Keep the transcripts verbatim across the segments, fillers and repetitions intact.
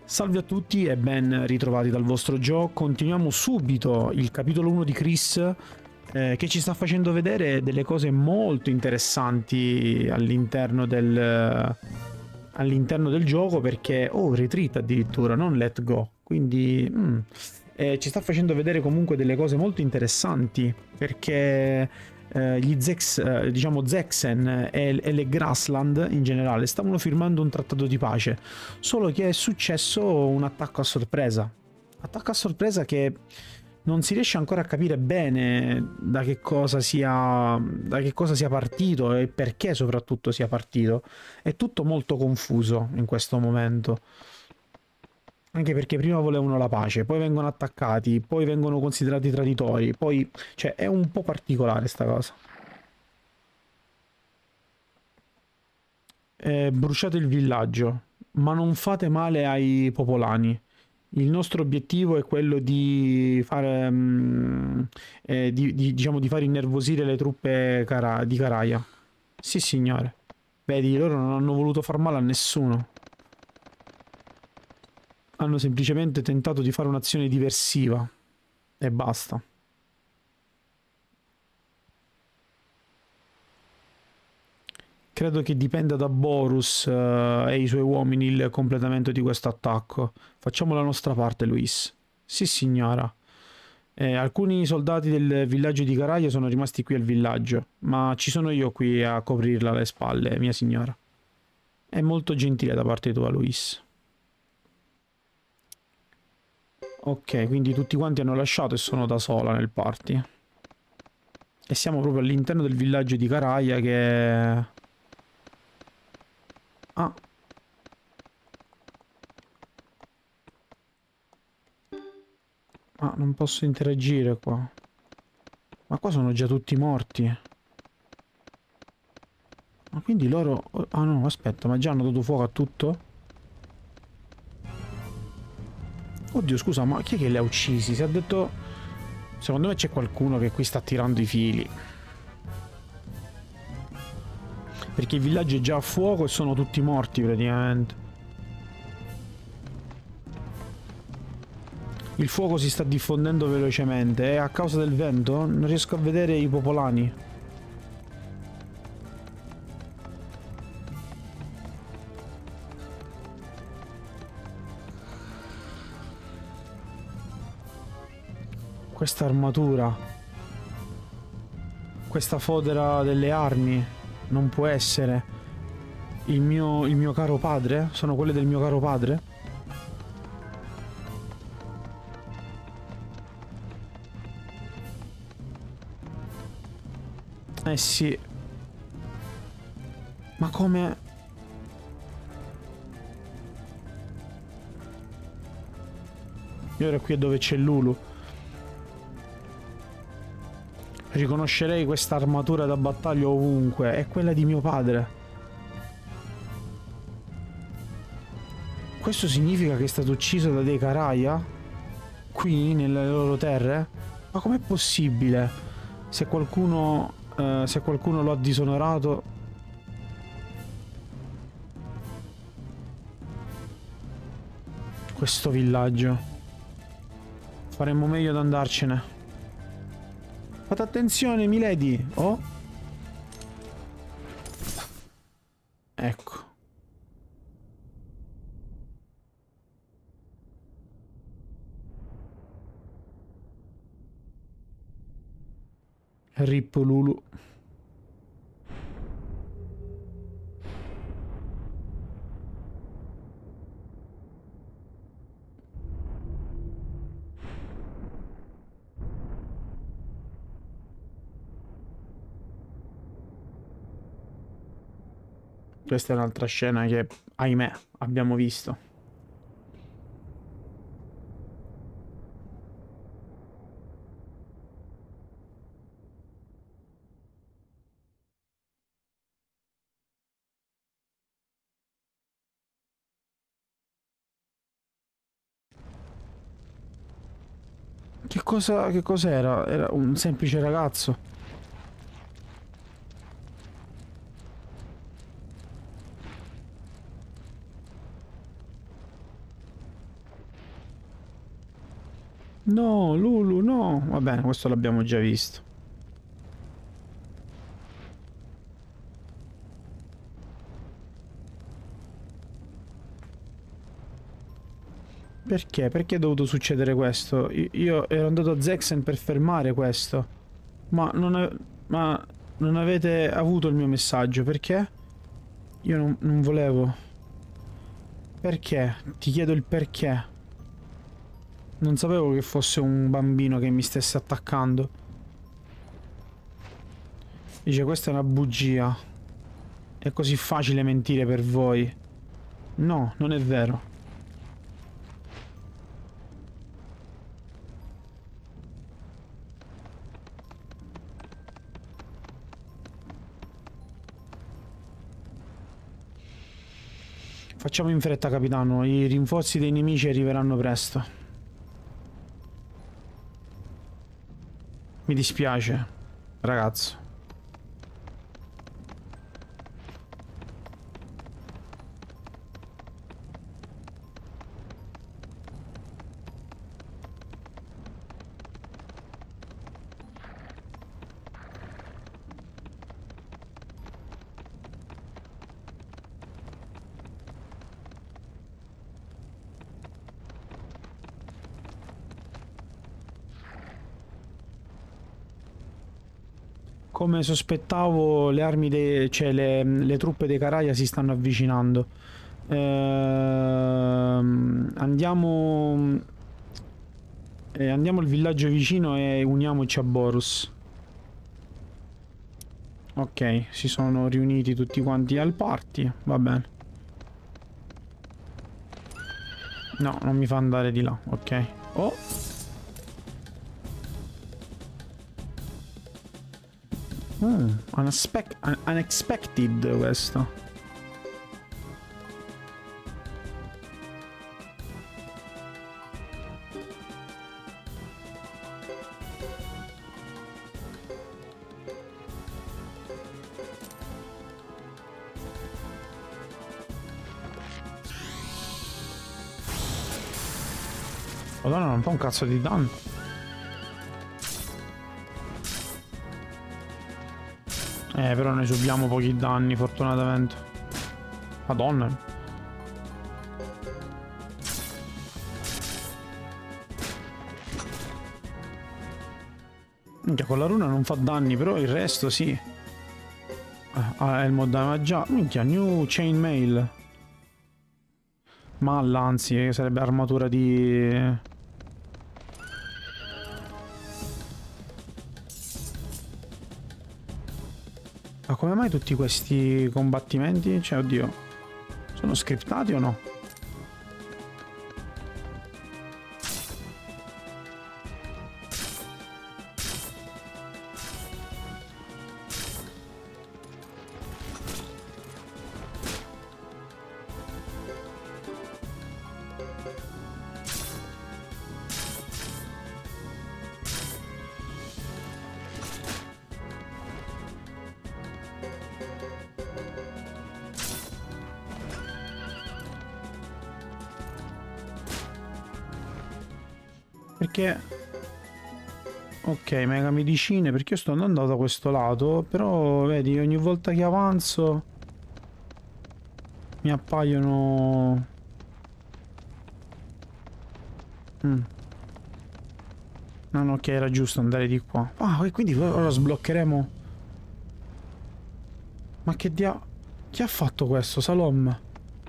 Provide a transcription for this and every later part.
Salve a tutti e ben ritrovati dal vostro Gio. Continuiamo subito il capitolo uno di Chris, eh, che ci sta facendo vedere delle cose molto interessanti all'interno del, all'interno del gioco, perché... Oh, retreat addirittura, non let go. Quindi... Mm, eh, ci sta facendo vedere comunque delle cose molto interessanti, perché... Uh, gli Zex, uh, diciamo Zexen e, e le Grassland in generale stavano firmando un trattato di pace, solo che è successo un attacco a sorpresa. Attacco a sorpresa che non si riesce ancora a capire bene da che cosa sia, da che cosa sia partito e perché soprattutto sia partito. È tutto molto confuso in questo momento. Anche perché prima volevano la pace, poi vengono attaccati, poi vengono considerati traditori, poi... Cioè, è un po' particolare sta cosa. Eh, bruciate il villaggio, ma non fate male ai popolani. Il nostro obiettivo è quello di fare... Um, eh, di, di, diciamo, di far innervosire le truppe cara di Caraia. Sì, signore. Vedi, loro non hanno voluto far male a nessuno. Hanno semplicemente tentato di fare un'azione diversiva. E basta. Credo che dipenda da Borus uh, e i suoi uomini il completamento di questo attacco. Facciamo la nostra parte, Luis. Sì, signora. Eh, alcuni soldati del villaggio di Caraia sono rimasti qui al villaggio, ma ci sono io qui a coprirla alle spalle, mia signora. È molto gentile da parte tua, Luis. Ok, quindi tutti quanti hanno lasciato e sono da sola nel party. E siamo proprio all'interno del villaggio di Caraia che... Ah. Ah, non posso interagire qua. Ma qua sono già tutti morti. Ma quindi loro... Ah no, aspetta, ma già hanno dato fuoco a tutto? Oddio, scusa, ma chi è che li ha uccisi? Si è detto... Secondo me c'è qualcuno che qui sta tirando i fili. Perché il villaggio è già a fuoco e sono tutti morti praticamente. Il fuoco si sta diffondendo velocemente e a causa del vento non riesco a vedere i popolani. Questa armatura, questa fodera delle armi, non può essere il mio, il mio caro padre? Sono quelle del mio caro padre? Eh sì. Ma come... E ora qui è dove c'è Lulu. Riconoscerei questa armatura da battaglia ovunque. È quella di mio padre. Questo significa che è stato ucciso da dei Caraia? Qui, nelle loro terre? Ma com'è possibile? Se qualcuno... Eh, se qualcuno lo ha disonorato... Questo villaggio. Faremmo meglio ad andarcene. Fate attenzione, milady! Oh! Ecco. Rip Lulu. Questa è un'altra scena che, ahimè, abbiamo visto. Che cosa, che cos'era? Era un semplice ragazzo. No, Lulu, no. Va bene, questo l'abbiamo già visto. Perché? Perché è dovuto succedere questo? Io, io ero andato a Zexen per fermare questo. Ma non, ave- ma non avete avuto il mio messaggio, perché? Io non, non volevo. Perché? Ti chiedo il perché. Non sapevo che fosse un bambino che mi stesse attaccando. Dice, questa è una bugia. È così facile mentire per voi. No, non è vero. Facciamo in fretta, capitano. I rinforzi dei nemici arriveranno presto. Mi dispiace, ragazzo. Come sospettavo, le armi dei... cioè le, le truppe dei Caraia si stanno avvicinando. Ehm, andiamo... eh, andiamo al villaggio vicino e uniamoci a Borus. Ok, si sono riuniti tutti quanti al party, va bene. No, non mi fa andare di là, ok. Oh! Mm, unexpect un unexpected questo. Madonna, non fa un cazzo di danno. Eh, però noi subiamo pochi danni, fortunatamente. Madonna. Minchia, con la runa non fa danni, però il resto sì. Ah, è il mod damaggia. Minchia, new chainmail. Malla, anzi, che sarebbe armatura di... Ma come mai tutti questi combattimenti? Cioè, oddio, sono scriptati o no? Perché... Ok, mega medicine, perché io sto andando da questo lato, però vedi, ogni volta che avanzo mi appaiono... Mm. No, no, ok, era giusto andare di qua. Ah, e quindi ora sbloccheremo... Ma che dia... Chi ha fatto questo? Salom?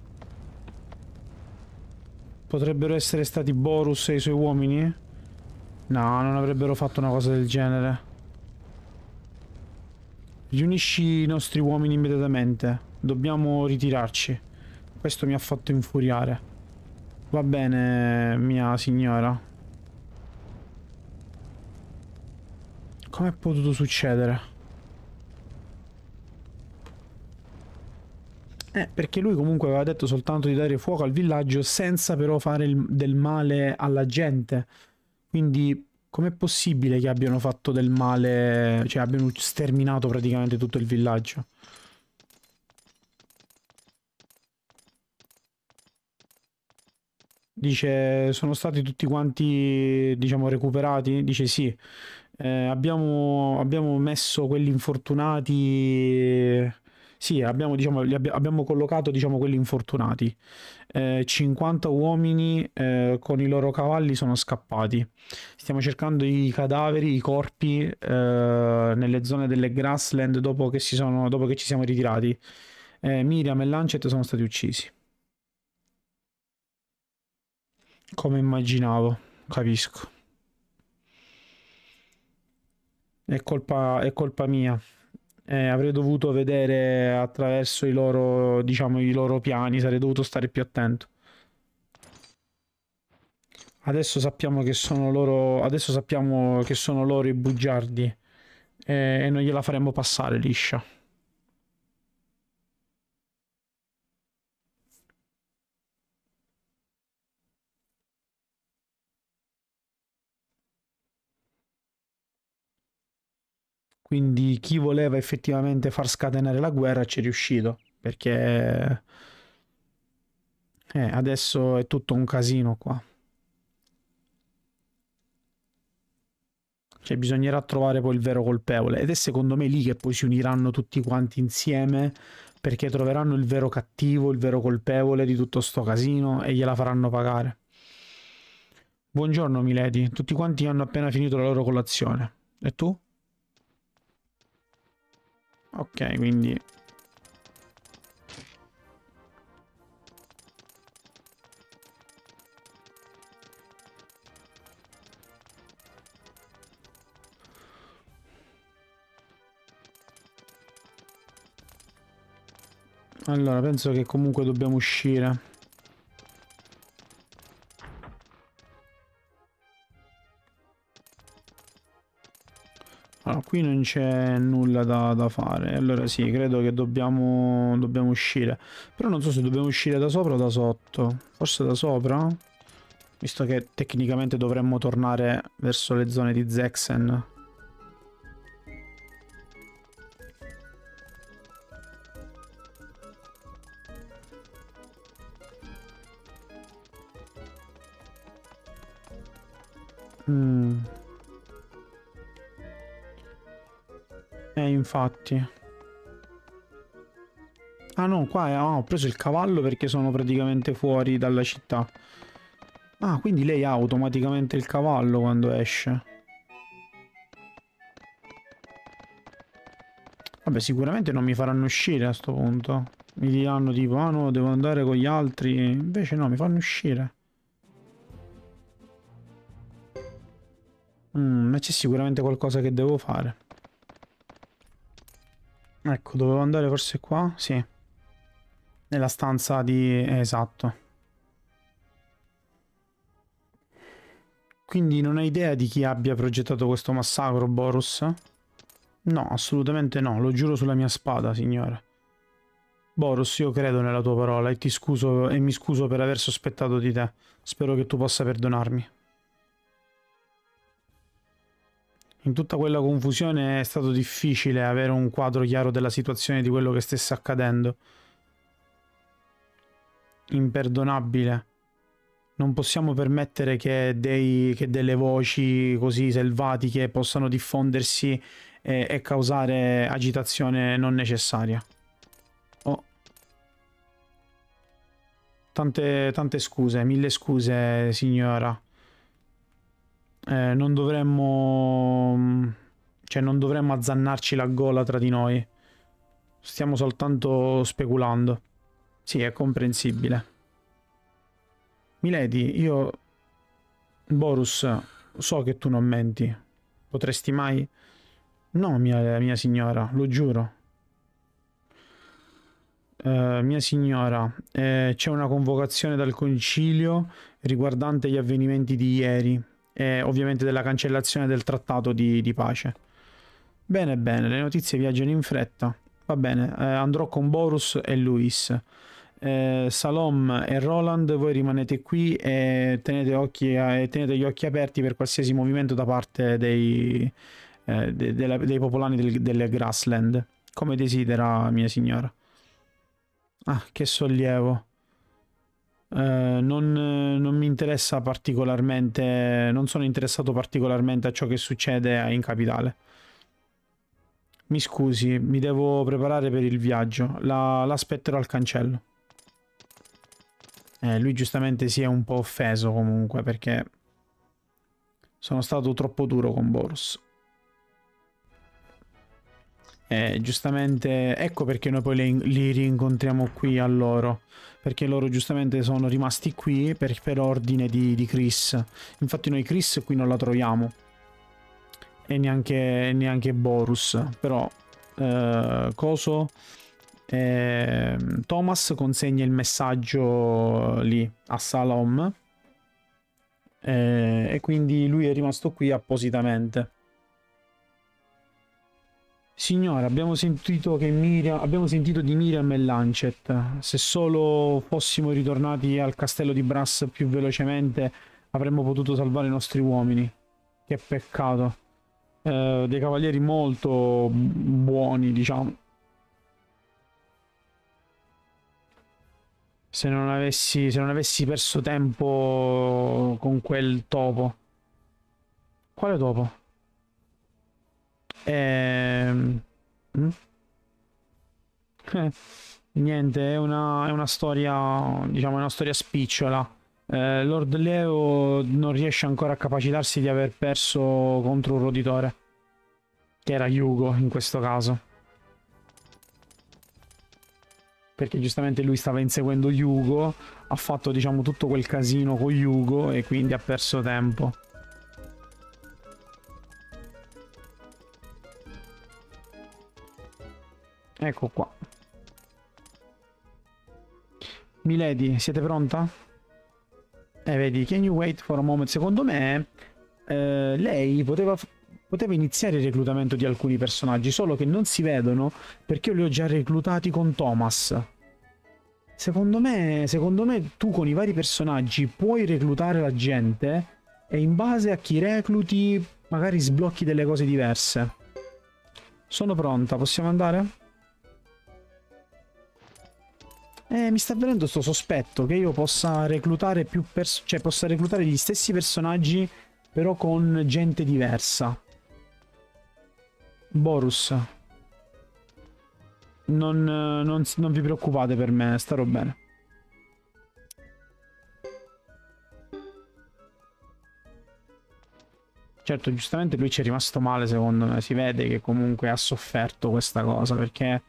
Potrebbero essere stati Borus e i suoi uomini? No, non avrebbero fatto una cosa del genere. Riunisci i nostri uomini immediatamente. Dobbiamo ritirarci. Questo mi ha fatto infuriare. Va bene, mia signora. Com'è potuto succedere? Eh, perché lui comunque aveva detto soltanto di dare fuoco al villaggio senza però fare il- del male alla gente. Quindi com'è possibile che abbiano fatto del male, cioè abbiano sterminato praticamente tutto il villaggio? Dice, sono stati tutti quanti, diciamo, recuperati? Dice sì. Eh, abbiamo, abbiamo messo quelli infortunati. Sì, abbiamo, diciamo, li abbi- abbiamo collocato, diciamo, quelli infortunati. Eh, cinquanta uomini, eh, con i loro cavalli sono scappati. Stiamo cercando i cadaveri, i corpi, eh, nelle zone delle grassland dopo che si sono, dopo che ci siamo ritirati. Eh, Miriam e Lancet sono stati uccisi. Come immaginavo, capisco. È colpa, è colpa mia. Eh, avrei dovuto vedere attraverso i loro, diciamo, i loro piani, sarei dovuto stare più attento. Adesso sappiamo che sono loro, adesso sappiamo che sono loro i bugiardi, eh, e non gliela faremo passare liscia. Quindi chi voleva effettivamente far scatenare la guerra ci è riuscito, perché eh, adesso è tutto un casino qua. Cioè bisognerà trovare poi il vero colpevole ed è secondo me lì che poi si uniranno tutti quanti insieme perché troveranno il vero cattivo, il vero colpevole di tutto sto casino e gliela faranno pagare. Buongiorno Milady, tutti quanti hanno appena finito la loro colazione. E tu? Ok, quindi... Allora, penso che comunque dobbiamo uscire. Allora, qui non c'è nulla da, da fare. Allora sì, credo che dobbiamo, dobbiamo uscire. Però non so se dobbiamo uscire da sopra o da sotto. Forse da sopra? Visto che tecnicamente dovremmo tornare verso le zone di Zexen. Mm. Eh, infatti. Ah no, qua è- ah, ho preso il cavallo perché sono praticamente fuori dalla città. Ah, quindi lei ha automaticamente il cavallo quando esce. Vabbè, sicuramente non mi faranno uscire a sto punto. Mi diranno tipo, ah no, devo andare con gli altri. Invece no, mi fanno uscire. Mm, ma c'è sicuramente qualcosa che devo fare. Ecco, dovevo andare forse qua? Sì. Nella stanza di... eh, esatto. Quindi non hai idea di chi abbia progettato questo massacro, Borus? No, assolutamente no, lo giuro sulla mia spada, signore. Borus, io credo nella tua parola e ti scuso e mi scuso per aver sospettato di te. Spero che tu possa perdonarmi. In tutta quella confusione è stato difficile avere un quadro chiaro della situazione di quello che stesse accadendo. Imperdonabile. Non possiamo permettere che, dei, che delle voci così selvatiche possano diffondersi e, e causare agitazione non necessaria. Oh, tante, tante scuse, mille scuse, signora. Eh, non dovremmo... Cioè, non dovremmo azzannarci la gola tra di noi. Stiamo soltanto speculando. Sì, è comprensibile. Milady, io... Borus, so che tu non menti. Potresti mai... No, mia, mia signora, lo giuro. Eh, mia signora, eh, c'è una convocazione dal concilio riguardante gli avvenimenti di ieri e ovviamente della cancellazione del trattato di, di pace. Bene, bene, le notizie viaggiano in fretta. Va bene, eh, andrò con Borus e Luis. Eh, Salom e Roland, voi rimanete qui e tenete, occhi, e tenete gli occhi aperti per qualsiasi movimento da parte dei, eh, de- della- dei popolani del- delle Grassland. Come desidera, mia signora. Ah, che sollievo. Eh, non, non mi interessa particolarmente, non sono interessato particolarmente a ciò che succede in capitale. Mi scusi, mi devo preparare per il viaggio. La, l'aspetterò al cancello. Eh, lui giustamente si è un po' offeso comunque perché sono stato troppo duro con Boros. Eh, giustamente, ecco perché noi poi li, li rincontriamo qui a loro. Perché loro giustamente sono rimasti qui per, per ordine di, di Chris. Infatti noi Chris qui non la troviamo. E neanche, neanche Borus. Però, eh, Coso... Eh, Thomas consegna il messaggio lì a Salom. Eh, e quindi lui è rimasto qui appositamente. Signora, abbiamo sentito che Miriam, abbiamo sentito di Miriam e Lancet. Se solo fossimo ritornati al castello di Brass più velocemente, avremmo potuto salvare i nostri uomini. Che peccato. Eh, dei cavalieri molto buoni, diciamo. Se non avessi, se non avessi perso tempo con quel topo. Quale topo? Ehm... mm? Eh, niente, è una, è una storia, diciamo, è una storia spicciola. Eh, Lord Leo non riesce ancora a capacitarsi di aver perso contro un roditore. Che era Yugo, in questo caso. Perché giustamente lui stava inseguendo Yugo, ha fatto, diciamo, tutto quel casino con Yugo e quindi ha perso tempo. Ecco qua. Milady, siete pronta? Eh, vedi, can you wait for a moment? Secondo me, eh, lei poteva, poteva iniziare il reclutamento di alcuni personaggi, solo che non si vedono perché io li ho già reclutati con Thomas. Secondo me, secondo me tu con i vari personaggi puoi reclutare la gente e in base a chi recluti magari sblocchi delle cose diverse. Sono pronta, possiamo andare? Eh, mi sta venendo sto sospetto che io possa reclutare più pers- cioè possa reclutare gli stessi personaggi però con gente diversa. Borus. Non, non, non vi preoccupate per me, starò bene. Certo, giustamente lui ci è rimasto male, secondo me. Si vede che comunque ha sofferto questa cosa, perché...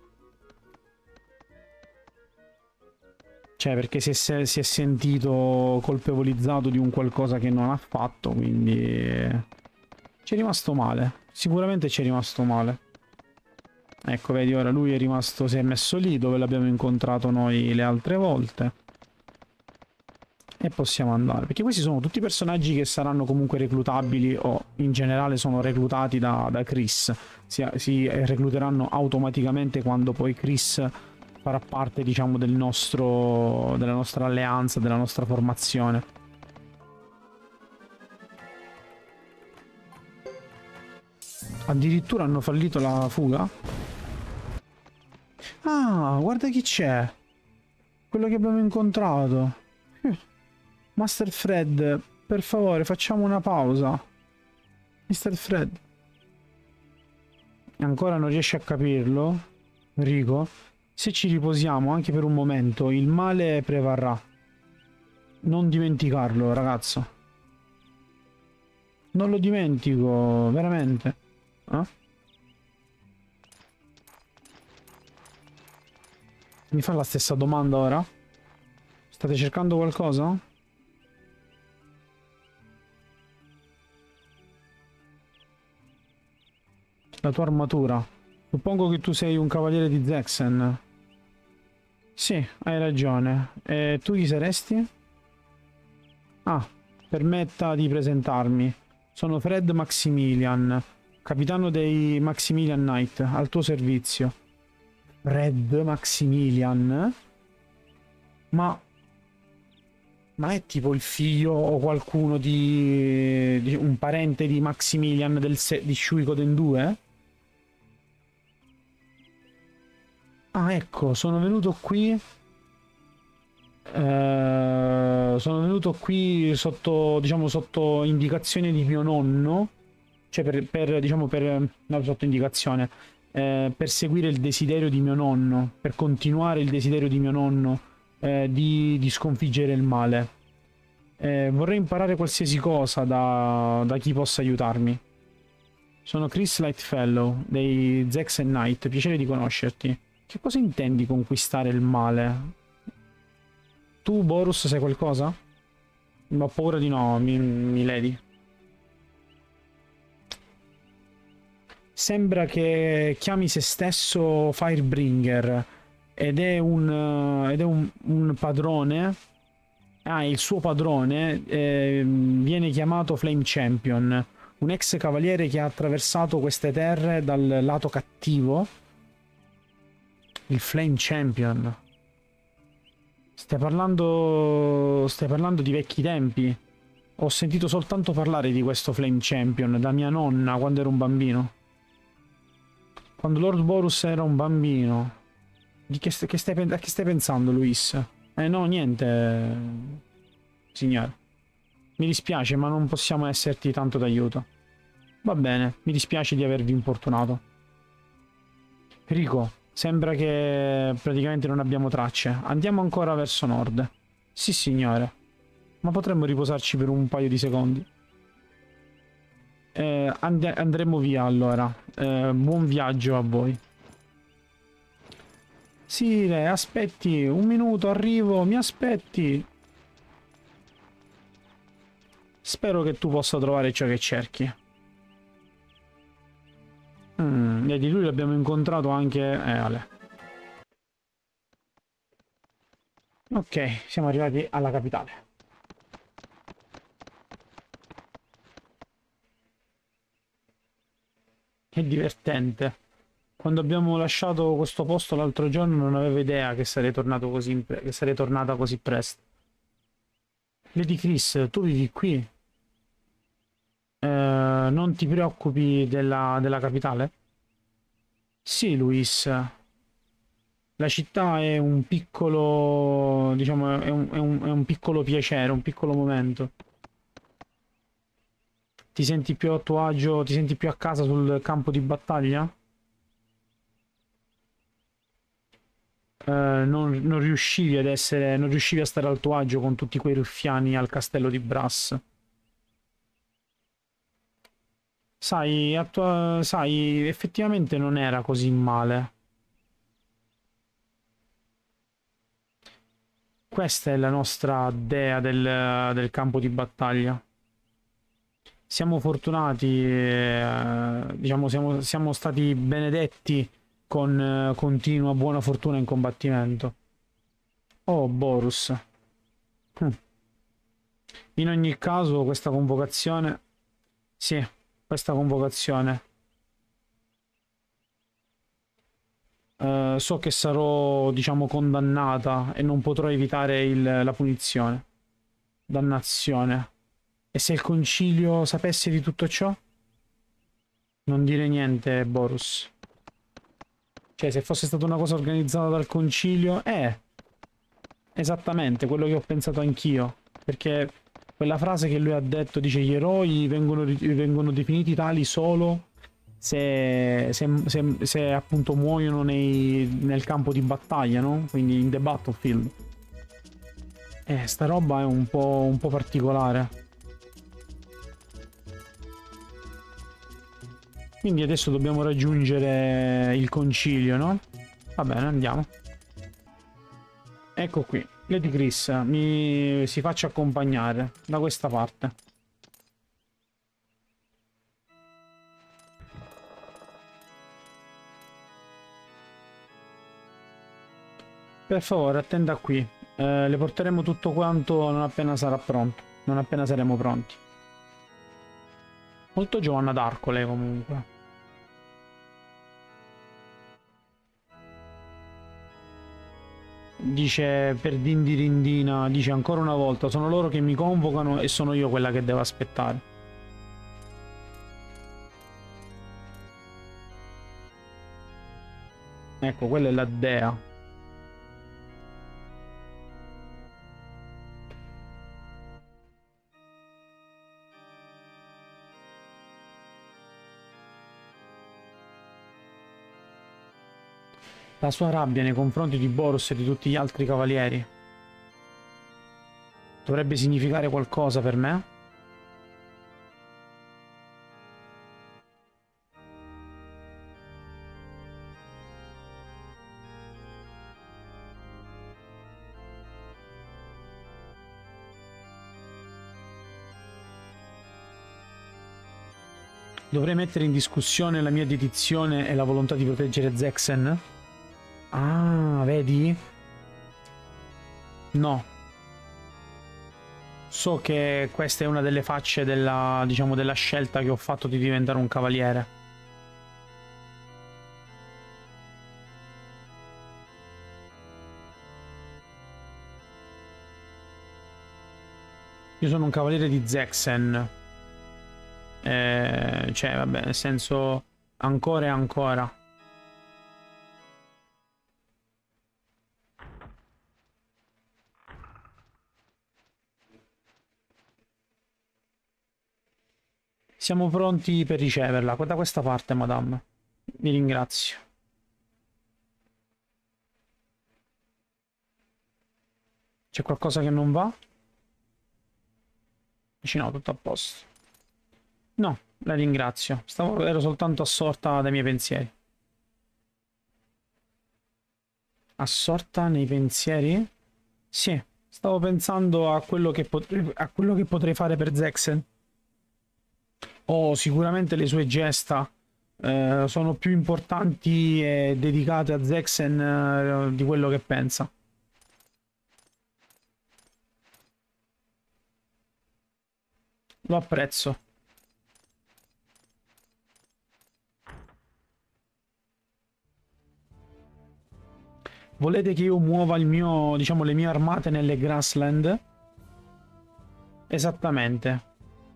Cioè, perché si è, si è sentito colpevolizzato di un qualcosa che non ha fatto, quindi... Ci è rimasto male. Sicuramente ci è rimasto male. Ecco, vedi, ora lui è rimasto, si è messo lì dove l'abbiamo incontrato noi le altre volte. E possiamo andare. Perché questi sono tutti personaggi che saranno comunque reclutabili o in generale sono reclutati da, da Chris. Si, si recluteranno automaticamente quando poi Chris farà parte, diciamo, del nostro, della nostra alleanza, della nostra formazione. Addirittura hanno fallito la fuga? Ah, guarda chi c'è. Quello che abbiamo incontrato. Master Fred, per favore, facciamo una pausa. Mister Fred. Ancora non riesci a capirlo, Rico? Se ci riposiamo anche per un momento, il male prevarrà. Non dimenticarlo, ragazzo. Non lo dimentico, veramente. Eh? Mi fa la stessa domanda ora? State cercando qualcosa? La tua armatura. Suppongo che tu sei un cavaliere di Zexen. Sì, hai ragione. E tu chi saresti? Ah, permetta di presentarmi. Sono Fred Maximilian, capitano dei Maximilian Knight, al tuo servizio. Fred Maximilian? Ma... Ma è tipo il figlio o qualcuno di... di un parente di Maximilian del se... di Shuikoden due? Ah, ecco, sono venuto qui Eh, sono venuto qui sotto, diciamo, sotto indicazione di mio nonno, cioè per, per diciamo, per, no, sotto indicazione, eh, per seguire il desiderio di mio nonno, per continuare il desiderio di mio nonno, eh, di, di sconfiggere il male. Eh, vorrei imparare qualsiasi cosa da, da chi possa aiutarmi. Sono Chris Lightfellow, dei Zex and Knight, piacere di conoscerti. Che cosa intendi conquistare il male? Tu, Borus, sai qualcosa? Ma ho paura di no, mi, milady. Sembra che chiami se stesso Firebringer ed è un, ed è un, un padrone. Ah, il suo padrone eh, viene chiamato Flame Champion, un ex cavaliere che ha attraversato queste terre dal lato cattivo. Il Flame Champion. Stai parlando... Stai parlando di vecchi tempi. Ho sentito soltanto parlare di questo Flame Champion da mia nonna quando ero un bambino. Quando Lord Borus era un bambino. Di che, st che, stai, a che stai pensando, Luis? Eh no, niente, signore. Mi dispiace, ma non possiamo esserti tanto d'aiuto. Va bene, mi dispiace di avervi importunato. Rico, sembra che praticamente non abbiamo tracce. Andiamo ancora verso nord. Sì, signore. Ma potremmo riposarci per un paio di secondi. Eh, and andremo via allora. Eh, buon viaggio a voi. Sì, Re, aspetti, un minuto, arrivo, mi aspetti. Spero che tu possa trovare ciò che cerchi. Mm, vedi, lui l'abbiamo incontrato anche... Eh, Ale. Ok, siamo arrivati alla capitale. È divertente. Quando abbiamo lasciato questo posto l'altro giorno non avevo idea che sarei tornato così in pre che sarei tornata così presto. Lady Chris, tu vivi qui? Eh, non ti preoccupi della, della capitale? Sì, Luis. La città è un piccolo, diciamo, è un, è un, è un piccolo piacere, un piccolo momento. Ti senti più a tuo agio, ti senti più a casa sul campo di battaglia? Eh, non, non riuscivi ad essere, non riuscivi a stare al tuo agio con tutti quei ruffiani al castello di Brass. Sai, a tua- sai, effettivamente non era così male. Questa è la nostra dea del, del campo di battaglia. Siamo fortunati, eh, diciamo, siamo, siamo stati benedetti con eh, continua buona fortuna in combattimento. Oh, Borus. Hm. In ogni caso, questa convocazione... Sì, questa convocazione... Uh, so che sarò, diciamo, condannata e non potrò evitare il, la punizione. Dannazione. E se il concilio sapesse di tutto ciò? Non dire niente, Borus. Cioè, se fosse stata una cosa organizzata dal concilio... Eh, esattamente, quello che ho pensato anch'io. Perché quella frase che lui ha detto, dice, gli eroi vengono, vengono definiti tali solo... Se, se, se, se appunto muoiono nei, nel campo di battaglia, no? Quindi in the battlefield. Eh, sta roba è un po', un po' particolare. Quindi adesso dobbiamo raggiungere il concilio, no? Va bene, andiamo. Ecco qui. Lady Chris, mi si faccia accompagnare da questa parte. Per favore, attenda qui. Eh, le porteremo tutto quanto non appena sarà pronto. Non appena saremo pronti. Molto Giovanna d'Arco lei comunque. Dice per dindirindina, dice ancora una volta, sono loro che mi convocano e sono io quella che devo aspettare. Ecco, quella è la dea. La sua rabbia nei confronti di Boros e di tutti gli altri cavalieri dovrebbe significare qualcosa per me? Dovrei mettere in discussione la mia dedizione e la volontà di proteggere Zexen? Ah, vedi? No. So che questa è una delle facce della, diciamo, della scelta che ho fatto di diventare un cavaliere. Io sono un cavaliere di Zexen. Eh, cioè, vabbè, nel senso, ancora e ancora. Siamo pronti per riceverla. Da questa parte, madame. Vi ringrazio. C'è qualcosa che non va? Dici no, tutto a posto. No, la ringrazio. Stavo, ero soltanto assorta dai miei pensieri. Assorta nei pensieri? Sì, stavo pensando a quello che potrei, a quello che potrei fare per Zexen. Oh, sicuramente le sue gesta eh, sono più importanti e dedicate a Zexen eh, di quello che pensa. Lo apprezzo. Volete che io muova il mio, diciamo, le mie armate nelle grassland? Esattamente.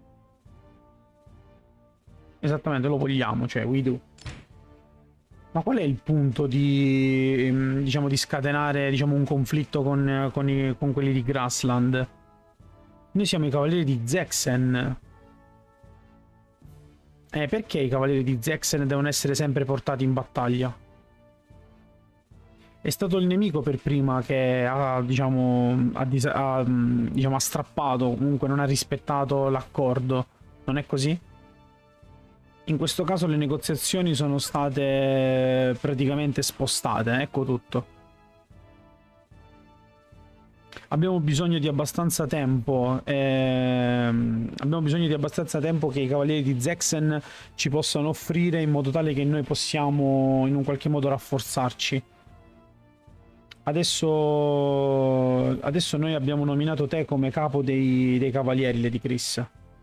Esattamente, lo vogliamo, cioè, we do. Ma qual è il punto di, diciamo, di scatenare, diciamo, un conflitto con, con, i, con quelli di Grassland? Noi siamo i cavalieri di Zexen. Eh, perché i cavalieri di Zexen devono essere sempre portati in battaglia? È stato il nemico per prima che ha, diciamo, ha, ha, diciamo, ha strappato, comunque non ha rispettato l'accordo. Non è così? In questo caso le negoziazioni sono state praticamente spostate, ecco tutto. Abbiamo bisogno di abbastanza tempo, ehm, abbiamo bisogno di abbastanza tempo che i cavalieri di Zexen ci possano offrire in modo tale che noi possiamo in un qualche modo rafforzarci. Adesso, adesso noi abbiamo nominato te come capo dei, dei cavalieri, Lady Chris.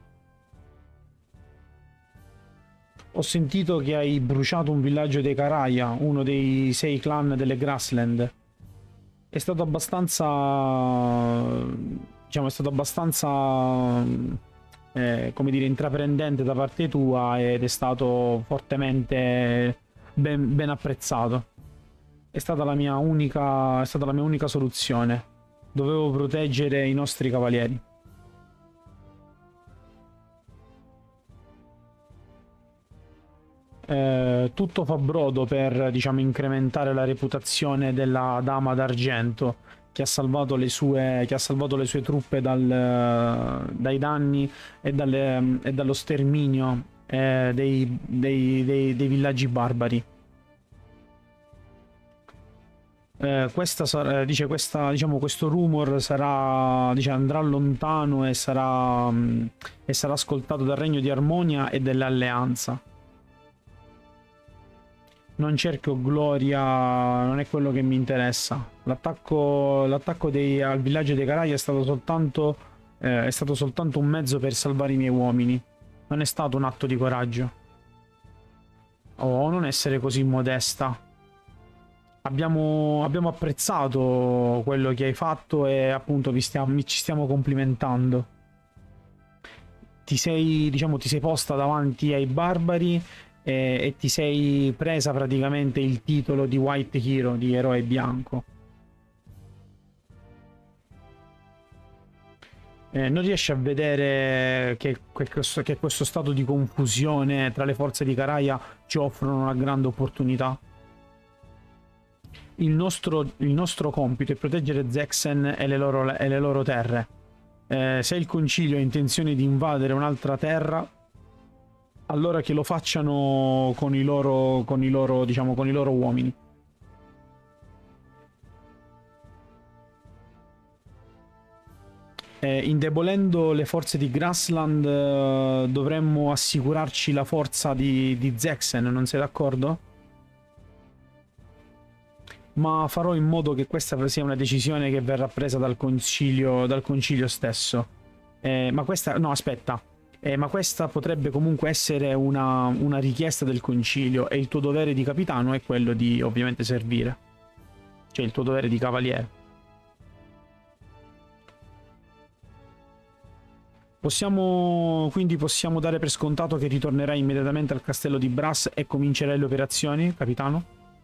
Ho sentito che hai bruciato un villaggio dei Karaya, uno dei sei clan delle Grassland. È stato abbastanza... diciamo, è stato abbastanza... Eh, come dire, intraprendente da parte tua ed è stato fortemente ben, ben apprezzato. È stata la mia unica, è stata la mia unica soluzione. Dovevo proteggere i nostri cavalieri. Eh, tutto fa brodo per, diciamo, incrementare la reputazione della Dama d'Argento che ha salvato le sue, che ha salvato le sue truppe dal, dai danni e, dalle, e dallo sterminio eh, dei, dei, dei, dei villaggi barbari. Eh, questa sarà, dice, questa, diciamo, questo rumor sarà, dice, andrà lontano e sarà, mh, e sarà ascoltato dal Regno di Armonia e dell'Alleanza. Non cerco gloria, non è quello che mi interessa. L'attacco l'attacco al villaggio dei Karaya è stato soltanto eh, è stato soltanto un mezzo per salvare i miei uomini. Non è stato un atto di coraggio. Oh, non essere così modesta. Abbiamo, abbiamo apprezzato quello che hai fatto e appunto vi stiamo, ci stiamo complimentando. Ti sei, diciamo, ti sei posta davanti ai barbari e, e ti sei presa praticamente il titolo di White Hero, di eroe bianco. Eh, non riesci a vedere che, che, questo, che questo stato di confusione tra le forze di Karaya ci offrono una grande opportunità? il nostro, il nostro compito è proteggere Zexen e le loro, e le loro terre. Eh, se il concilio ha intenzione di invadere un'altra terra, allora che lo facciano con i loro, con i loro, diciamo, con i loro uomini. Eh, indebolendo le forze di Grassland eh, dovremmo assicurarci la forza di, di Zexen, non sei d'accordo? Ma farò in modo che questa sia una decisione che verrà presa dal concilio, dal concilio stesso. Eh, ma questa... no, aspetta. Eh, ma questa potrebbe comunque essere una, una richiesta del concilio e il tuo dovere di capitano è quello di ovviamente servire. Cioè il tuo dovere di cavaliere. Possiamo, quindi possiamo dare per scontato che ritornerai immediatamente al castello di Brass e comincerai le operazioni, capitano?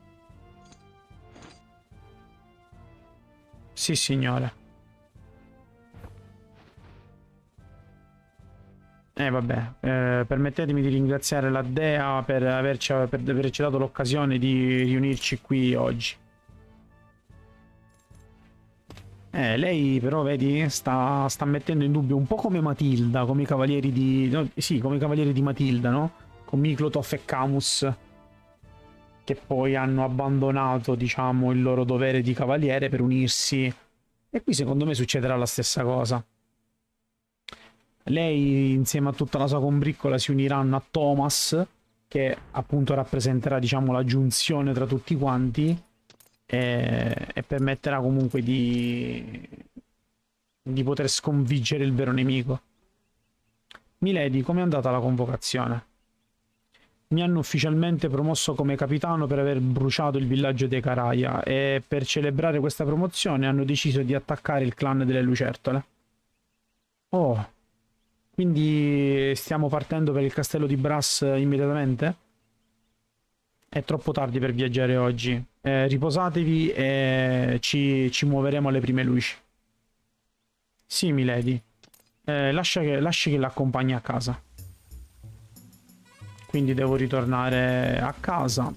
Sì, signore. Eh, vabbè, eh, permettetemi di ringraziare la Dea per averci, per averci dato l'occasione di riunirci qui oggi. Eh, lei però, vedi, sta, sta mettendo in dubbio un po' come Matilda, come i cavalieri di... no, sì, come i cavalieri di Matilda, no? Con Miklotov e Camus, che poi hanno abbandonato, diciamo, il loro dovere di cavaliere per unirsi. E qui secondo me succederà la stessa cosa. Lei, insieme a tutta la sua combriccola, si uniranno a Thomas, che appunto rappresenterà, diciamo, la giunzione tra tutti quanti. E, e permetterà comunque di, di poter sconfiggere il vero nemico. Milady, com'è andata la convocazione? Mi hanno ufficialmente promosso come capitano per aver bruciato il villaggio dei Caraia e per celebrare questa promozione hanno deciso di attaccare il clan delle Lucertole. Oh, quindi stiamo partendo per il castello di Brass immediatamente? È troppo tardi per viaggiare oggi. Eh, riposatevi e ci, ci muoveremo alle prime luci. Sì, milady. Eh, lascia che, lasci che l'accompagni a casa. Quindi devo ritornare a casa.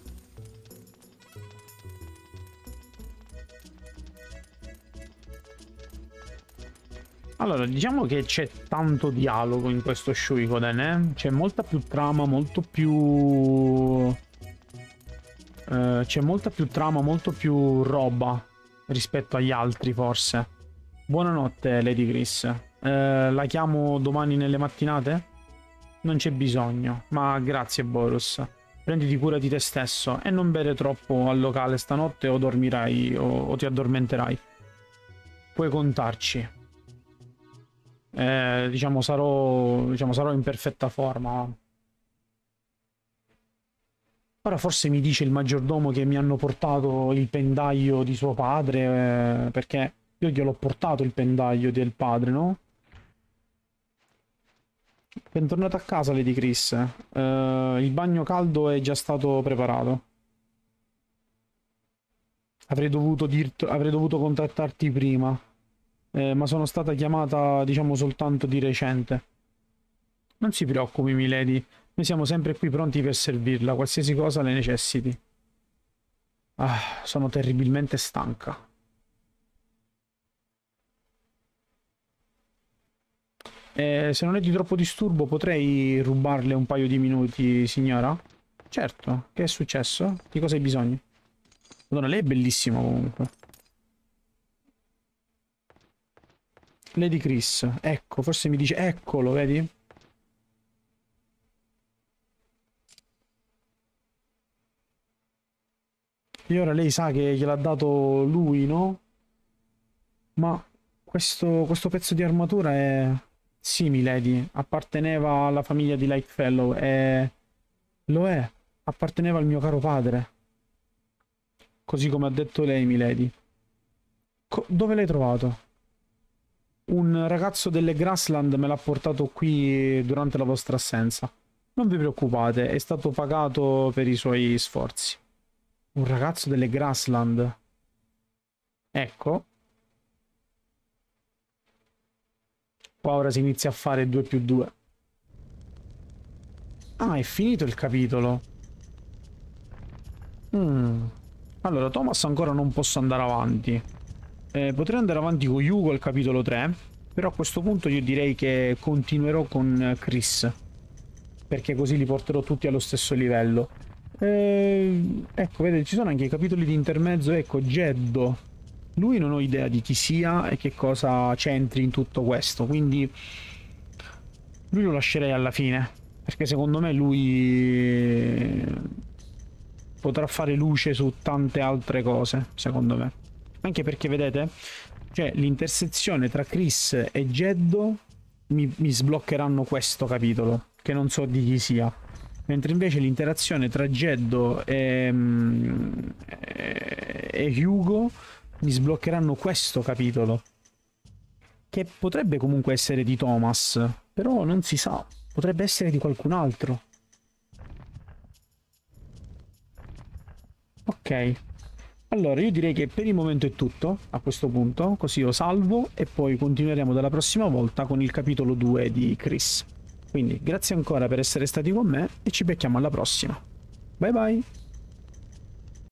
Allora, diciamo che c'è tanto dialogo in questo Suikoden, eh? C'è molta più trama, molto più... Uh, c'è molta più trama, molto più roba rispetto agli altri, forse. Buonanotte, Lady Chris. Uh, la chiamo domani nelle mattinate? Non c'è bisogno, ma grazie, Borus. Prenditi cura di te stesso e non bere troppo al locale stanotte o dormirai o, o ti addormenterai. Puoi contarci. Eh, diciamo, sarò, diciamo, sarò in perfetta forma. Ora forse mi dice il maggiordomo che mi hanno portato il pendaglio di suo padre, eh, perché io gliel'ho portato il pendaglio del padre, no? Bentornato a casa, Lady Chris. Uh, il bagno caldo è già stato preparato. Avrei dovuto, dirti, avrei dovuto contattarti prima, eh, ma sono stata chiamata, diciamo, soltanto di recente. Non si preoccupi, milady. Noi siamo sempre qui pronti per servirla, qualsiasi cosa le necessiti. Ah, sono terribilmente stanca. Eh, se non è di troppo disturbo, potrei rubarle un paio di minuti, signora? Certo, che è successo? Di cosa hai bisogno? Madonna, lei è bellissima comunque. Lady Chris, ecco, forse mi dice, eccolo, vedi? E ora lei sa che gliel'ha dato lui, no? Ma questo, questo pezzo di armatura è... Sì, milady, apparteneva alla famiglia di Lightfellow e... Lo è, apparteneva al mio caro padre. Così come ha detto lei, milady. Co- dove l'hai trovato? Un ragazzo delle Grassland me l'ha portato qui durante la vostra assenza. Non vi preoccupate, è stato pagato per i suoi sforzi. Un ragazzo delle Grassland. Ecco. Qua ora si inizia a fare due più due. Ah, è finito il capitolo. Mm. Allora, Thomas ancora non posso andare avanti. Eh, potrei andare avanti con Hugo al capitolo tre, però a questo punto io direi che continuerò con Chris, perché così li porterò tutti allo stesso livello. Eh, ecco, vedete, ci sono anche i capitoli di intermezzo. Ecco, Jeddo. Lui non ho idea di chi sia e che cosa c'entri in tutto questo, quindi lui lo lascerei alla fine, perché secondo me lui potrà fare luce su tante altre cose, secondo me. Anche perché, vedete, cioè l'intersezione tra Chris e Jeddo mi, mi sbloccheranno questo capitolo, che non so di chi sia. Mentre invece l'interazione tra Jeddo e, e, e Hugo mi sbloccheranno questo capitolo, che potrebbe comunque essere di Thomas, però non si sa, potrebbe essere di qualcun altro. Ok, allora io direi che per il momento è tutto a questo punto, così io salvo e poi continueremo dalla prossima volta con il capitolo due di Chris. Quindi grazie ancora per essere stati con me e ci becchiamo alla prossima. Bye bye!